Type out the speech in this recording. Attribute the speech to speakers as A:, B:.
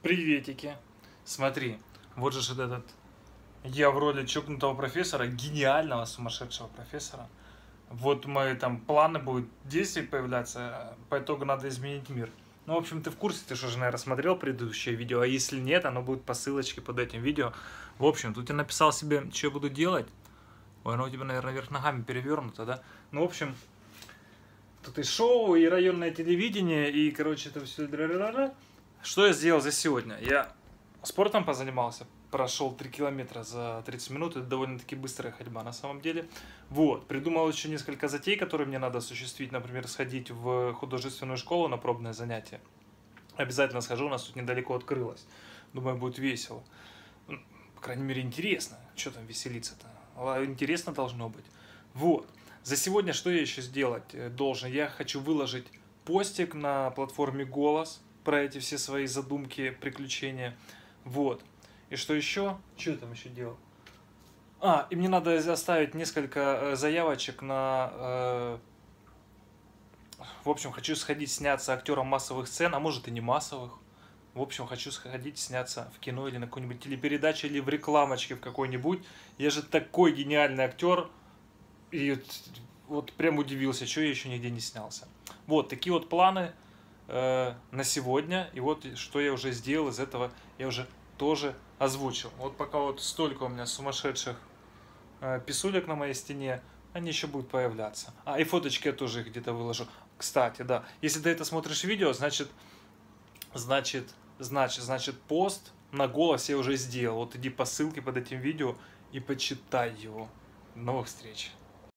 A: Приветики. Смотри, вот же этот... Я в роли чокнутого профессора, гениального, сумасшедшего профессора. Вот мои там планы будут действий появляться, по итогу надо изменить мир. Ну, в общем, ты в курсе, ты же, наверное, смотрел предыдущее видео, а если нет, оно будет по ссылочке под этим видео. В общем, тут я написал себе, что я буду делать. Ой, оно у тебя, наверное, вверх ногами перевернуто, да? Ну, в общем, тут и шоу, и районное телевидение, и, короче, это все... Что я сделал за сегодня? Я спортом позанимался, прошел 3 километра за 30 минут, это довольно-таки быстрая ходьба на самом деле. Вот, придумал еще несколько затей, которые мне надо осуществить, например, сходить в художественную школу на пробное занятие. Обязательно схожу, у нас тут недалеко открылось. Думаю, будет весело. По крайней мере, интересно. Что там веселиться-то? Интересно должно быть. Вот. За сегодня что я еще сделать должен? Я хочу выложить постик на платформе «Голос» про эти все свои задумки, приключения. Вот. И что еще? Что я там еще делал? И мне надо оставить несколько заявочек на... В общем, хочу сходить сняться актером массовых сцен, а может и не массовых. В общем, хочу сходить сняться в кино или на какой-нибудь телепередаче, или в рекламочке в какой-нибудь. Я же такой гениальный актер. И вот прям удивился, что я еще нигде не снялся. Вот, такие вот планы на сегодня. И вот что я уже сделал из этого, я уже тоже озвучил. Вот пока вот столько у меня сумасшедших писулек на моей стене, они еще будут появляться. И фоточки я тоже их где-то выложу. Кстати, да, если ты это смотришь видео, значит пост на «Голос» я уже сделал. Вот иди по ссылке под этим видео и почитай его. До новых встреч.